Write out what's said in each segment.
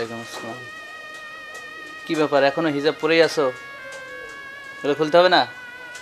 ওয়ালাইকুম আসসালাম। কি ব্যাপার, এখনো হিজাব পরেই আছো? এগুলো খুলতে হবে না?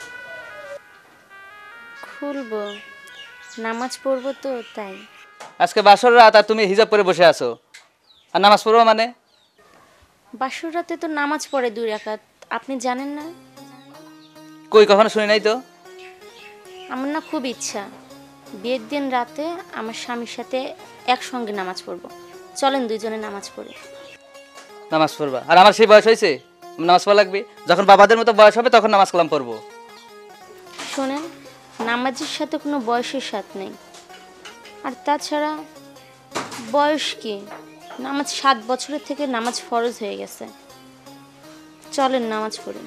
খুলবো, নামাজ পড়বো তো তাই। আজকে বাসর রাত আর তুমি হিজাব পরে বসে আছো, আর নামাজ পড়বো মানে? বাসর রাতে তো নামাজ পড়ে 2 রাকাত, আপনি জানেন না? কই, কখনো শুনি নাই তো। আমার না খুব ইচ্ছা বিয়ের দিন রাতে আমার স্বামীর সাথে একসঙ্গে নামাজ পড়বো। চলেন দুইজনে নামাজ পড়ি। নামাজ পড়বা? আর আমার সেই বয়স হয়েছে নামাজ পড়া লাগবে? যখন বাবাদের মতো বয়স হবে তখন নামাজ কালাম পড়বো। শোনেন, নামাজের সাথে কোনো বয়সের সাথ নেই। আর তাছাড়া বয়স কি, নামাজ 7 বছরের থেকে নামাজ ফরজ হয়ে গেছে। চলেন নামাজ পড়ি।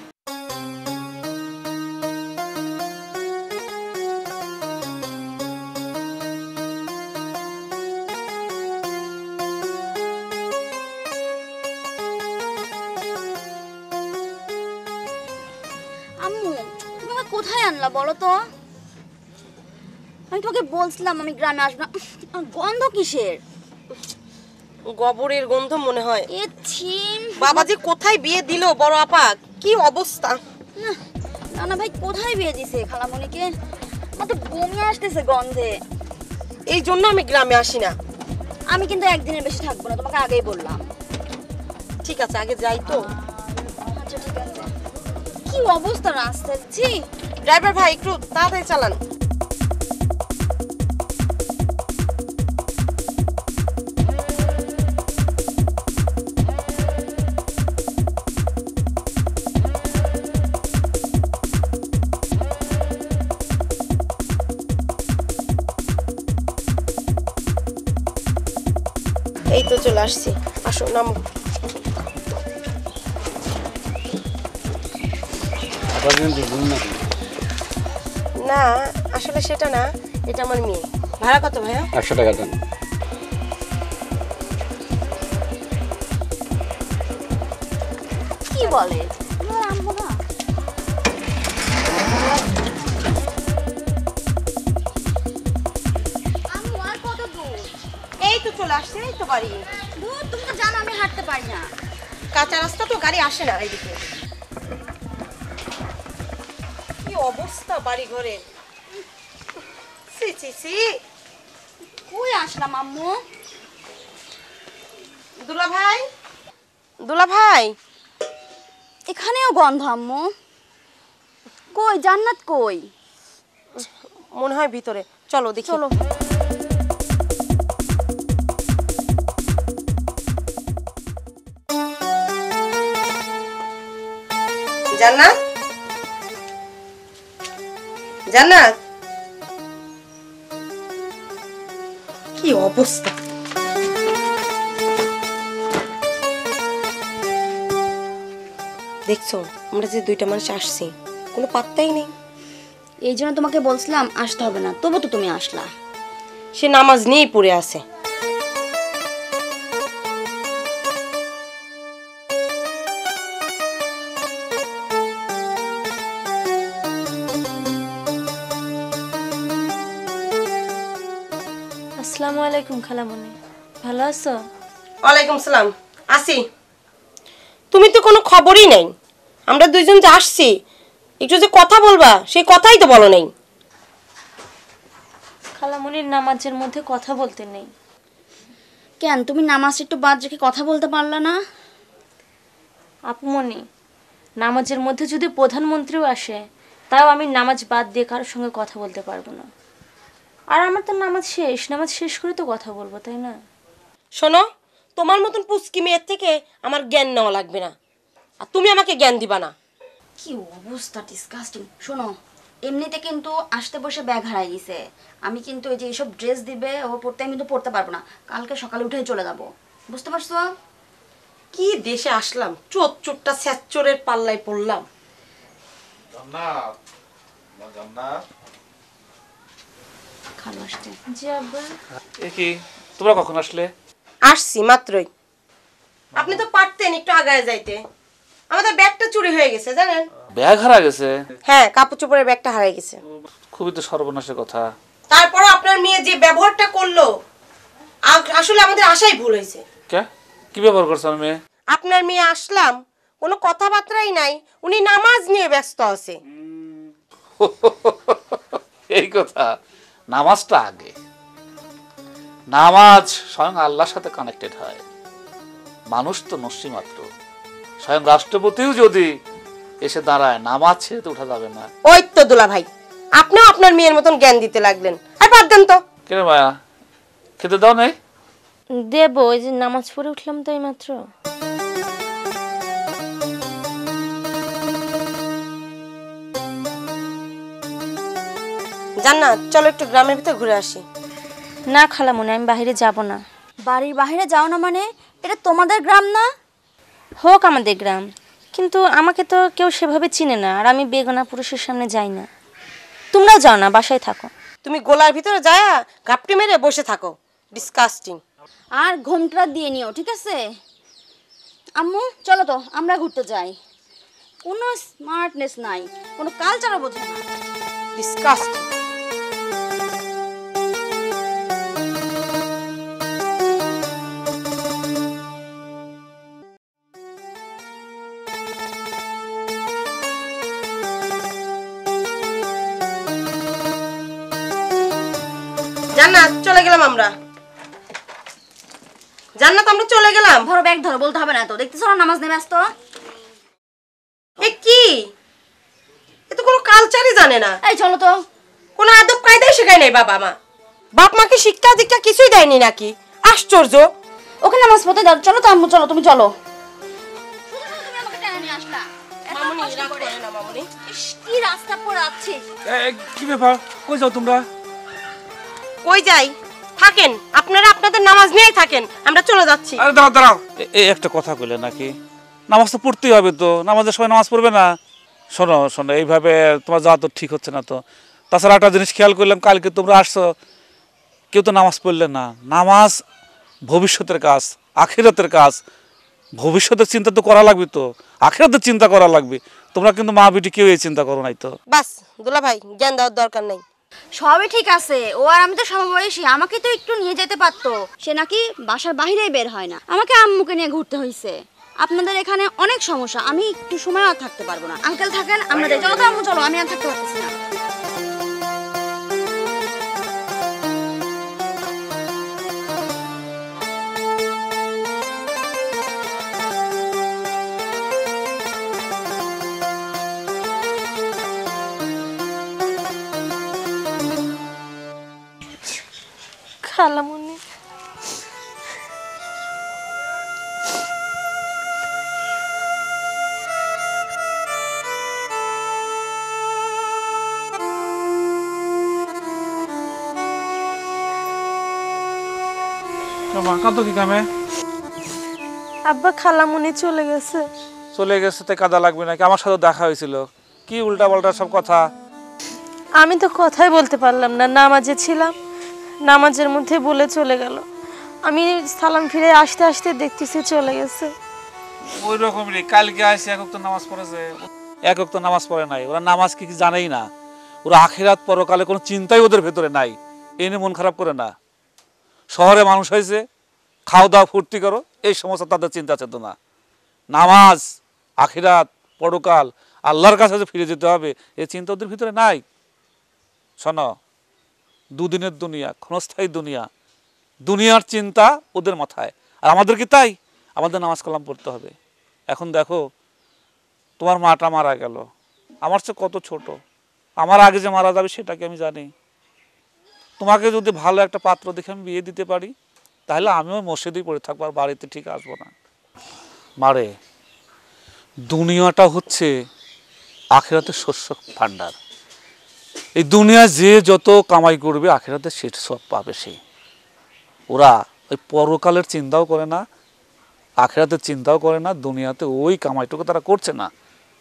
আম্মু, তুমি আমাকে কোথায় আনলা বলো তো? আমি তোকে বলছিলাম আমি গ্রামে আসবো না। গন্ধ কিসের? গোবরের গন্ধ মনে হয়। এ ছিম, বাবাজি কোথায় বিয়ে দিল বড় আপা, কি অবস্থা! না না ভাই, কোথায় বিয়ে দিছে খালামণিকে? আমার তো বমি আসতেছে গন্ধে। এই জন্য আমি গ্রামে আসি না। আমি কিন্তু একদিনের বেশি থাকবো না, তোমাকে আগেই বললাম। ঠিক আছে, আগে যাই তো। আচ্ছা ঠিক আছে। কি অবস্থা রাস্তার, ছি! ড্রাইভার ভাই একটু তাড়াতাড়ি চালান। এই তো চলে আসছি, আসো নামো। না আসলে সেটা না, এটা আমার মেয়ে। ভাড়া কত ভাইয়া? 100 টাকা দেন। কি বলে আম্মু না? আম্মু আর কত দূর? এই তো চলে আসছে, এই তো বাড়ি। দূর, তুমি তো জানো আমি হাঁটতে পারি না। কাঁচা রাস্তা তো, গাড়ি আসে না এইদিকে। কি অবস্থা বাড়ি ঘরের! সি সি সি! কই আসলাম আম্মু? দুলা ভাই, দুলা ভাই! এখানেও গন্ধ আম্মু। কই জান্নাত কই? মনে হয় ভিতরে, চলো দেখি। চলো। জান্নাত, জান্নাত! কি অবস্থা! দেখছো আমরা যে 2টা মানুষ আসছি, কোনো পাত্তাই নেই। এই জন্য তোমাকে বলছিলাম আসতে হবে না, তবু তো তুমি আসলা। সে নামাজ নিয়েই পড়ে আছে। আসসালামু আলাইকুম খালামণি, ভালো আছো? ওয়ালাইকুম সালাম, আসি। তুমি তো কোনো খবরই নাই। আমরা দুইজন যে আসছি, একটু যে কথা বলবা সেই কথাই তো বলো নাই। খালামণির নামাজের মধ্যে কথা বলতে নেই। কেন তুমি নামাজ একটু বাদ রেখে কথা বলতে পারলা না? আপুমণি, নামাজের মধ্যে যদি প্রধানমন্ত্রীও আসে তাও আমি নামাজ বাদ দিয়ে কারোর সঙ্গে কথা বলতে পারবো না। আর আমার তো নামাজ শেষ করে তো কথা বলবো, তাই না? শোনো, তোমার মতন পুচকি মেয়ের থেকে আমার জ্ঞান নেওয়া লাগবে না, আর তুমি আমাকে জ্ঞান দিবা না। কি অবস্থা, ডিসকাস্টিং। শোনো, এমনিতে কিন্তু আসতে বসে ব্যাগ হারাই দিছে। আমি কিন্তু এই যে এইসব ড্রেস দিবে ও পড়তে, আমি কিন্তু পড়তে পারবো না। কালকে সকালে উঠে চলে যাবো, বুঝতে পারছো? কি দেশে আসলাম, চোরটা স্যাচোরের পাল্লায় পড়লাম। জান্নাত, মা জান্নাত। খালো আসতে। জি আব্বা। এ কি, তোমরা কখন আসলে? আসছি মাত্রই। আপনি তো পারতেন একটু আগায় যাইতে। আমাদের ব্যাগটা চুরি হয়ে গেছে জানেন। ব্যাগ হারা গেছে? হ্যাঁ, কাপড় চোপড়ের ব্যাগটা হারিয়ে গেছে। খুবই তো সর্বনাশের কথা। তারপর আপনার মেয়ে যে ব্যবহারটা করলো, আসলে আমাদের আশাই ভুল হয়েছে। কে? কি ব্যবহার করছেন মেয়ে? আপনার মেয়ে আসলাম, কোনো কথাবার্তাই নাই, উনি নামাজ নিয়ে ব্যস্ত আছে। এই কথা, নামাজটা আগে। নামাজ স্বয়ং আল্লাহর সাথে কানেক্টেড হয়। মানুষ তো নস্যি মাত্র। স্বয়ং রাষ্ট্রপতিও যদি এসে দাঁড়ায়, নামাজ ছেড়ে তো উঠা যাবে না। ওই তো দুলা ভাই, আপনিও আপনার মেয়ের মতন জ্ঞান দিতে লাগলেন। আর বাদ দেন তো। কেন মায়া, খেতে দাও নেই? দেব, ওই যে নামাজ পড়ে উঠলাম তো এইমাত্র। জান্নাত, চলো একটু গ্রামের ভিতর ঘুরে আসি। না খালামুনি, আমি বাইরে যাব না। বাড়ির বাইরে যাও না মানে? এটা তোমাদের গ্রাম না? হোক আমাদের গ্রাম, কিন্তু আমাকে তো কেউ সেভাবে চিনে না, আর আমি বেগানা পুরুষের সামনে যাই না। তোমরাও যাও না, বাসায় থাকো। তুমি গোলার ভিতরে যায় ঘাপটি মেরে বসে থাকো। ডিসকাস্টিং। আর ঘোমটা দিয়ে নিও, ঠিক আছে? আম্মু চলো তো আমরা ঘুরতে যাই। কোনো স্মার্টনেস নাই, কোনো কালচারও বোঝে না। ডিসকাস্টিং। জান্নাত, চলে গেলাম আমরা। জান্নাত, আমরা চলে গেলাম। ধরো ব্যাগ ধরো, বলতে হবে না তো, দেখতেছো না নামাজ নেমে আসতো। এ কি? এ তো কোনো কালচারই জানে না, এই চলো তো। কোনো আদব কায়দাই শেখায় নাই বাবা মা। বাপ মাকে শিক্ষা দীক্ষা কিছুই দেয়নি নাকি? আশ্চর্য। ওকে নামাজ পড়তে দাও। চলো তো আম্মু, চলো, তুমি চলো। তুমি আমাকে টেনে নিয়ে আসলা। মামুনি, রাগ করে না মামুনি। ইস, কি রাস্তা পড়ে আছে। কি ব্যাপার, কই যাও তোমরা? কই যাই? থাকেন আপনারা, আপনাদের নামাজ নিয়েই থাকেন, আমরা চলে যাচ্ছি। আরে দাঁড়াও দাঁড়াও, এই একটা কথা কইলে নাকি? নামাজ তো পড়তেই হবে তো, নামাজের সময় নামাজ পড়বে না? শোনো শোনো, এইভাবে তোমার যাওয়া তো ঠিক হচ্ছে না তো। তাছাড়া একটা জিনিস খেয়াল করলাম, কালকে তোমরা আসছো, কেউ তো নামাজ পড়লে না। নামাজ ভবিষ্যতের কাজ, আখিরাতের কাজ। ভবিষ্যতের চিন্তা তো করা লাগবে, তো আখিরাতের চিন্তা করা লাগবে। তোমরা কিন্তু মা বেটি কেউ এই চিন্তা করো নাই তো। বাস দুলা ভাই, জ্ঞান দেওয়ার দরকার নাই। সবই ঠিক আছে, ও আর আমি তো সমবয়সী, আমাকে তো একটু নিয়ে যেতে পারতো। সে নাকি বাসার বাইরেই বের হয় না, আমাকে আম্মুকে নিয়ে ঘুরতে হইছে। আপনাদের এখানে অনেক সমস্যা, আমি একটু সময় আর থাকতে পারবো না। আঙ্কেল থাকেন, আমরা যাই। চলো তো আম্মু, চলো, আমি আর থাকতে পারতেছি না। খালামুনি, কাঁদো কি কামে? আব্বা খালামুনি চলে গেছে। চলে গেছে তো কাদা লাগবে নাকি? আমার সাথে দেখা হয়েছিল, কি উল্টা পাল্টা সব কথা। আমি তো কথাই বলতে পারলাম না, নামাজে ছিলাম, নামাজের মধ্যে বলে চলে গেল। আমি সালাম ফিরে আসতে আসতে দেখতেছি চলে গেছে। ওই রকমই কালকে আসে, একক তো নামাজ পড়েছে, একক তো নামাজ পড়ে নাই। ওরা নামাজ কি জানেই না। ওরা আখিরাত পরকালে কোনো চিন্তাই ওদের ভেতরে নাই। এই নিয়ে মন খারাপ করে না। শহরে মানুষ হয়েছে, খাও দাও ফুর্তি করো, এই সমস্ত তাদের চিন্তা চেতনা। নামাজ, আখিরাত, পরকাল, আল্লাহর কাছে যে ফিরে যেতে হবে, এই চিন্তা ওদের ভিতরে নাই। শোনো, দুদিনের দুনিয়া, ক্ষণস্থায়ী দুনিয়া, দুনিয়ার চিন্তা ওদের মাথায়। আর আমাদের কি তাই? আমাদের নামাজ কালাম পড়তে হবে। এখন দেখো, তোমার মাটা মারা গেল, আমার চেয়ে কত ছোট, আমার আগে যে মারা যাবে সেটাকে আমি জানি। তোমাকে যদি ভালো একটা পাত্র দেখে আমি বিয়ে দিতে পারি, তাহলে আমিও মসজিদেই পড়ে থাকবো, আর বাড়িতে ঠিক আসবো না। মারে, দুনিয়াটা হচ্ছে আখিরাতের শস্য ভাণ্ডার। এই দুনিয়া যে যত কামাই করবে, আখিরাতে সে সব পাবে সে। ওরা ওই পরকালের চিন্তাও করে না, আখিরাতের চিন্তাও করে না, দুনিয়াতে ওই কামাইটুকু তারা করছে না।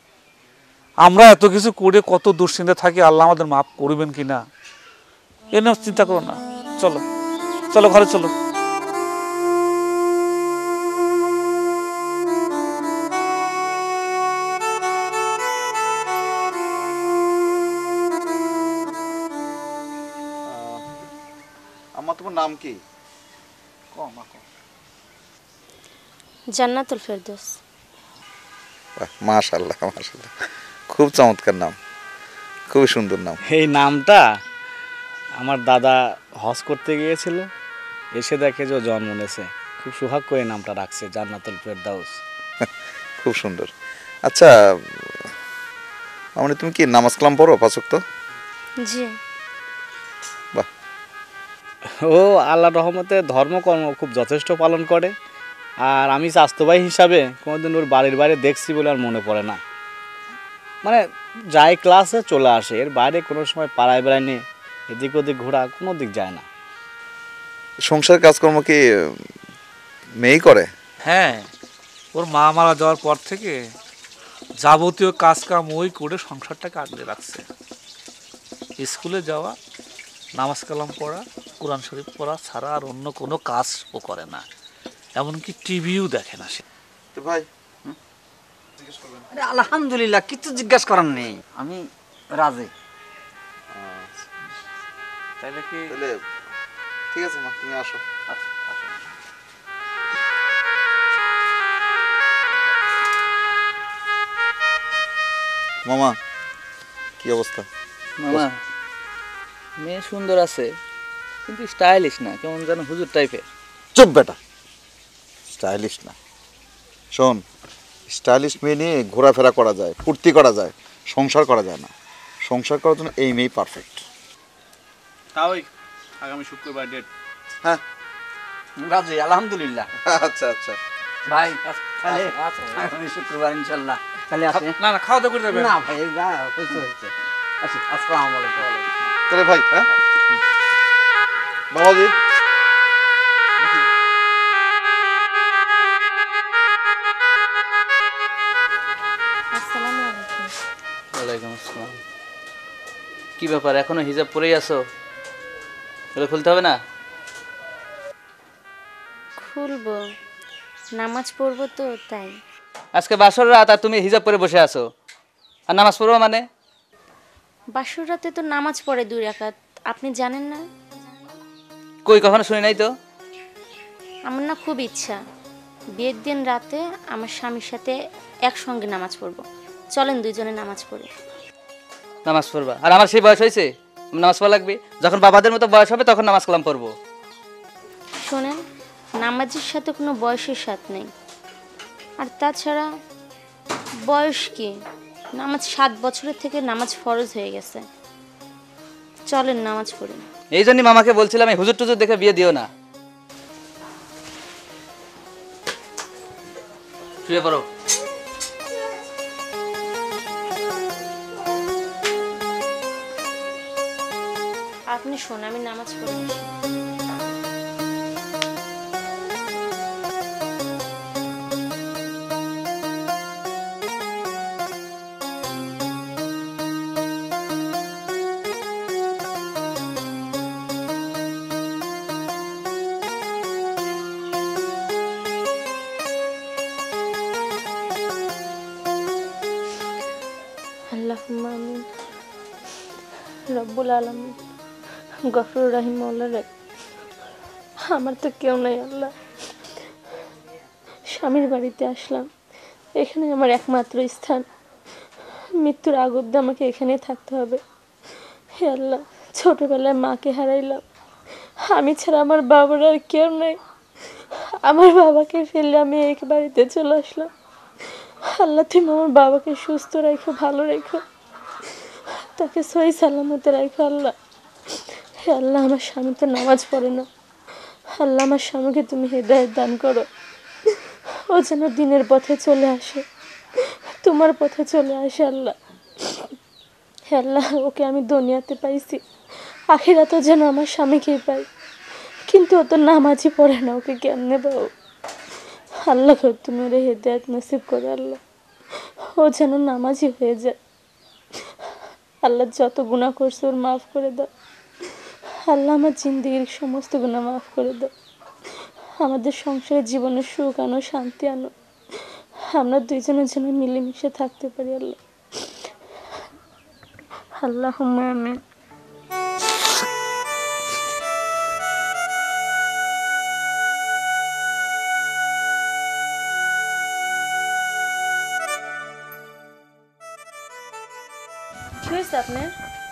আমরা এত কিছু করে কত দুশ্চিন্তা থাকি, আল্লাহ আমাদের মাফ করবেন কিনা এ নিয়ে চিন্তা করো না। চলো চলো, ঘরে চলো। আমার, তোমার নাম কি? জান্নাতুল ফেরদৌস। মাশাআল্লাহ মাশাআল্লাহ, খুব চমৎকার নাম, খুবই সুন্দর নাম। এই নামটা আমার দাদা হজ করতে গিয়েছিল, এসে দেখে যে ও জন্ম নিয়েছে, খুব সোহাগ করে নামটা রাখছে জান্নাতুল ফেরদৌস। খুব সুন্দর। আচ্ছা মানে তুমি কি নামাজ কালাম পড়ো 5 ওয়াক্ত? জি। বাহ। ও আল্লাহর রহমতে ধর্মকর্ম খুব যথেষ্ট পালন করে। আর আমি চাচাতো ভাই হিসাবে কোনোদিন ওর বাড়ির বাইরে দেখছি বলে আর মনে পড়ে না। মানে যাই ক্লাসে চলে আসে, এর বাইরে কোনো সময় পাড়ায় বেড়ায় নিয়ে এদিক ওদিক ঘোরা কোনো দিক যায় না। সংসার কাজকর্ম কি মেয়েই করে? হ্যাঁ, ওর মা মারা যাওয়ার পর থেকে যাবতীয় কাজ কাম ওই করে সংসারটাকে আগলে রাখছে। স্কুলে যাওয়া, নামাজ কালাম পড়া, কোরআন শরীফ পড়া ছাড়া আর অন্য কোনো কাজ ও করে না, এমনকি টিভিও দেখে না সে। তো ভাই আরে আলহামদুলিল্লাহ, কিছু জিজ্ঞাসা করার নেই, আমি রাজি। তাইলে কি তাহলে ঠিক আছে, মা তুমি আসো। মামা কি অবস্থা? মামা, মেয়ে সুন্দর আছে কিন্তু স্টাইলিশ না, কেমন যেন হুজুর টাইপের। চুপ বেটা, স্টাইলিশ না। শোন, স্টাইলিশ মেয়ে নিয়ে ঘোরাফেরা করা যায়, ফুর্তি করা যায়, সংসার করা যায় না। সংসার করার জন্য এই মেয়ে পারফেক্ট। তাই আগামী শুক্রবার ডেট। হ্যাঁ রাজি, আলহামদুলিল্লাহ। আচ্ছা আচ্ছা ভাই তাহলে আগামী শুক্রবার ইনশাল্লাহ তাহলে আসে। না না, খাওয়া দাওয়া করে যাবে না ভাই, যা হয়েছে হয়েছে। আসি, আসসালামু আলাইকুম। তাহলে ভাই, হ্যাঁ বাবাজি। আসসালামু আলাইকুম। ওয়ালাইকুম আসসালাম। কি ব্যাপার, এখনো হিজাব পরেই আছো? এগুলো খুলতে হবে না? খুলবো, নামাজ পড়বো তো তাই। আজকে বাসর রাত আর তুমি হিজাব পরে বসে আছো, আর নামাজ পড়বো মানে? বাসর রাতে তো নামাজ পড়ে 2 রাকাত, আপনি জানেন না? কই, কখনো শুনি নাই তো। আমার না খুব ইচ্ছা বিয়ের দিন রাতে আমার স্বামীর সাথে একসঙ্গে নামাজ পড়বো। চলেন দুইজনে নামাজ পড়ি। নামাজ পড়বা? আর আমার সেই বয়স হয়েছে নামাজ পড়া লাগবে? যখন বাবাদের মতো বয়স হবে তখন নামাজ কালাম পড়বো। শোনেন, নামাজের সাথে কোনো বয়সের সাথ নেই। আর তাছাড়া বয়স কি, নামাজ 7 বছরের থেকে নামাজ ফরজ হয়ে গেছে। চলেন নামাজ পড়ি। এই জন্যই মামাকে বলছিলাম এই হুজুর টুজুর দেখে বিয়ে দিও না। শুয়ে পড়ো। আপনি শোন, আমি নামাজ পড়ি। আল্লাহুম্মা আমিন। রব্বুল আলামিন গফুর রহিম মৌলা রে, আমার তো কেউ নাই আল্লাহ। স্বামীর বাড়িতে আসলাম, এখানে আমার একমাত্র স্থান। মৃত্যুর আগ অব্দি আমাকে এখানেই থাকতে হবে। হে আল্লাহ, ছোটবেলায় মাকে হারাইলাম, আমি ছাড়া আমার বাবার আর কেউ নেই। আমার বাবাকে ফেলে আমি এই বাড়িতে চলে আসলাম। আল্লাহ তুমি আমার বাবাকে সুস্থ রাখো, ভালো রেখো, তাকে সহি সালামতে রাখো আল্লাহ। হে আল্লাহ, আমার স্বামী তো নামাজ পড়ে না, আল্লাহ আমার স্বামীকে তুমি হেদায়েত দান করো, ও যেন দিনের পথে চলে আসে, তোমার পথে চলে আসে আল্লাহ। হে আল্লাহ, ওকে আমি দুনিয়াতে পাইছি, আখিরাতে যেন আমার স্বামীকেই পাই, কিন্তু ও তো নামাজই পড়ে না, ওকে কেমনে পাও? আল্লাহ তুমি ওরে হেদায়েত নসিব করো আল্লাহ, ও যেন নামাজি হয়ে যায়। আল্লাহ যত গুনাহ করছে ওর মাফ করে দাও আল্লাহ, আমার জিন্দেগির সমস্ত গুনাহ মাফ করে দাও। আমাদের সংসারে জীবনের সুখ আনো, শান্তি আনো, আমরা দুইজনের জন্য মিলেমিশে থাকতে পারি আল্লাহ। আল্লাহুম্মা আমিন। হয়েছে আপনার?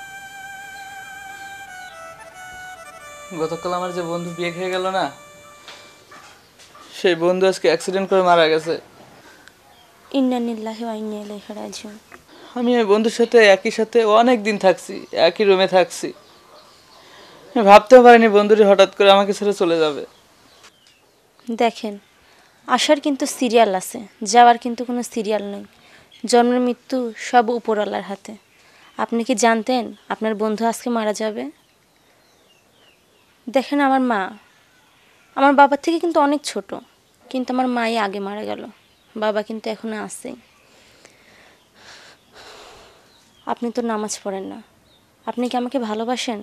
গতকাল আমার যে বন্ধু বিয়ে খেয়ে গেল না, সেই বন্ধু আজকে অ্যাক্সিডেন্ট করে মারা গেছে। ইন্না লিল্লাহি ওয়া ইন্না ইলাইহি রাজিউন। আমি ওই বন্ধুর সাথে একই সাথে অনেক দিন থাকছি, একই রুমে থাকছি। আমি ভাবতেও পারিনি বন্ধুটি হঠাৎ করে আমাকে ছেড়ে চলে যাবে। দেখেন, আসার কিন্তু সিরিয়াল আছে, যাওয়ার কিন্তু কোনো সিরিয়াল নেই। জন্মের মৃত্যু সব উপরওয়ালার হাতে। আপনি কি জানতেন আপনার বন্ধু আজকে মারা যাবে? দেখেন, আমার বাবার থেকে কিন্তু অনেক ছোট, কিন্তু আমার মাই আগে মারা গেল, বাবা কিন্তু এখনো আছে। আপনি তো নামাজ পড়েন না, আপনি কি আমাকে ভালোবাসেন?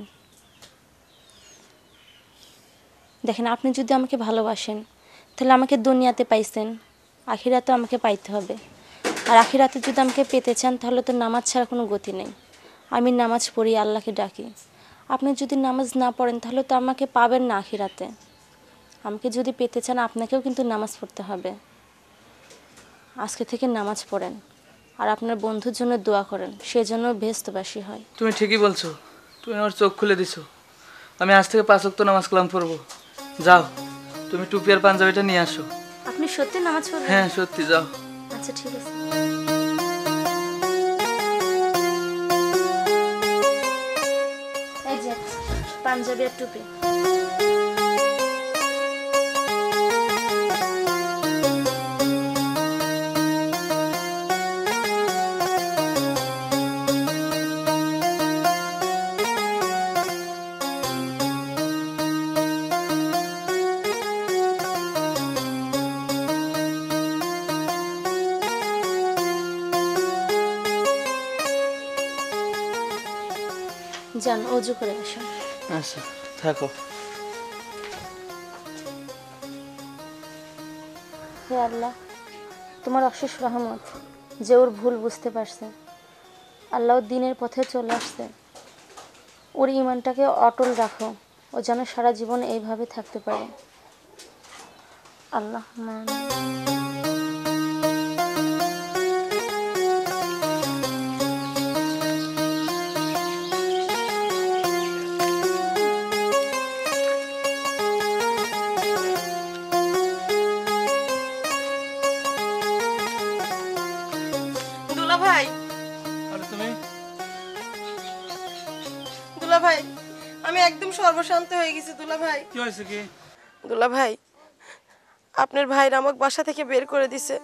দেখেন, আপনি যদি আমাকে ভালোবাসেন তাহলে আমাকে দুনিয়াতে পাইছেন, আখিরাতে আমাকে পাইতে হবে। আর আখিরাতে যদি আমাকে পেতে চান তাহলে তো নামাজ ছাড়া কোনো গতি নেই। আমি নামাজ পড়ি, আল্লাহকে ডাকি। আপনি যদি নামাজ না পড়েন তাহলে তো আমাকে পাবেন না আখিরাতে। আমাকে যদি পেতে চান আপনাকেও কিন্তু নামাজ পড়তে হবে। আজকে থেকে নামাজ পড়েন আর আপনার বন্ধুর জন্য দোয়া করেন, সেজন্য বেহেশতবাসী হয়। তুমি ঠিকই বলছো, তুমি আমার চোখ খুলে দিছো। আমি আজ থেকে 5 ওয়াক্ত নামাজ কালাম পড়বো। যাও, তুমি টুপি আর পাঞ্জাবিটা নিয়ে আসো। আপনি সত্যি নামাজ পড়বেন? হ্যাঁ সত্যি, যাও। আচ্ছা, ঠিক আছে। এই যে পাঞ্জাবি আর টুপি। যান, অজু করে আসুন। আচ্ছা, থাকো। হে আল্লাহ, তোমার অশেষ রহমত যে ওর ভুল বুঝতে পারছে, আল্লাহ দিনের পথে চলে আসছে। ওর ঈমানটাকে অটল রাখো, ও যেন সারা জীবন এইভাবে থাকতে পারে। আল্লাহ দুলা ভাই, আরে তুমি দুলা ভাই, আমি একদম সর্বশান্ত হয়ে গেছি দুলা ভাই। কি হয়েছে কি? দুলা ভাই, আপনার ভাইরা আমাকে বাসা থেকে বের করে দিছে।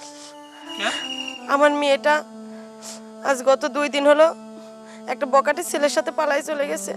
আমার মেয়েটা আজ গত 2 দিন হলো একটা বকাটে ছেলের সাথে পালাই চলে গেছে।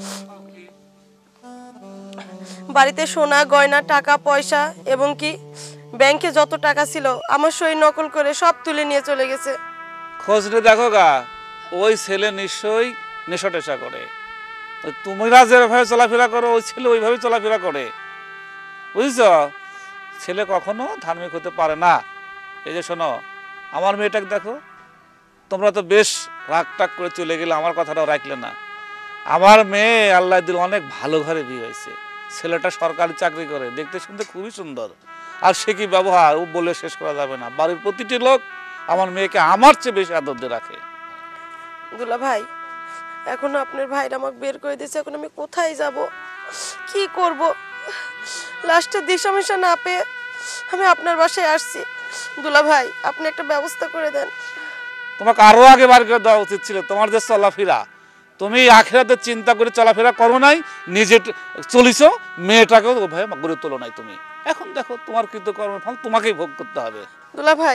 বাড়িতে সোনা গয়না টাকা পয়সা এবং কি ব্যাংকে যত টাকা ছিল আমার সই নকল করে সব তুলে নিয়ে চলে গেছে। খোঁজ নিয়ে দেখো গা, ওই ছেলে নিশ্চয়ই নেশা টেশা করে। তোমরা যেভাবে চলাফেরা করো ওই ছেলে ওইভাবে চলাফেরা করে, বুঝছ? ছেলে কখনো ধার্মিক হতে পারে না। এই যে শোনো, আমার মেয়েটাকে দেখো, তোমরা তো বেশ রাগ টাগ করে চলে গেলে, আমার কথাটাও রাখলে না। আমার মেয়ে আল্লাহ দিল অনেক ভালো ঘরে বিয়ে হয়েছে। ছেলেটা সরকারি চাকরি করে, দেখতে শুনতে খুবই সুন্দর। আর সে কি ব্যবহার ও বলে শেষ করা যাবে না। বাড়ির প্রতিটি লোক আমার মেয়েকে আমার চেয়ে বেশি আদর দিয়ে রাখে। দুলা ভাই, এখন আপনার ভাইরা আমাকে বের করে দিয়েছে, এখন আমি কোথায় যাব, কি করব? লাস্টের দিশামিশা না পেয়ে আমি আপনার বাসায় আসছি। দুলা ভাই, আপনি একটা ব্যবস্থা করে দেন। তোমাকে আরো আগে বার করে দেওয়া উচিত ছিল। তোমার যে চলাফেরা, তুমি আখিরাতের চিন্তা করে চলাফেরা করো নাই, নিজে চলিছো, মেয়েটাকেও ওভাবে গড়ে তোলো নাই তুমি। এখন দেখো তোমার কৃতকর্মের ফল তোমাকেই ভোগ করতে হবে। দুলা ভাই,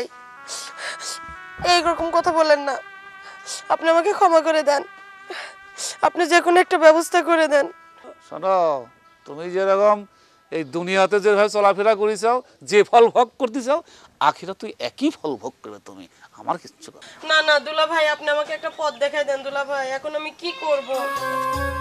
এইরকম কথা বলেন না, আপনি আমাকে ক্ষমা করে দেন, আপনি যে কোনো একটা ব্যবস্থা করে দেন। শোনো, তুমি যেরকম এই দুনিয়াতে যেভাবে চলাফেরা করেছ, যে ফল ভোগ করতেছ, আখিরা তুই একই ফল ভোগ করে তুমি। আমার কিচ্ছু না না দুলা ভাই, আপনি আমাকে একটা পথ দেখাই দেন দুলা ভাই, এখন আমি কি করব?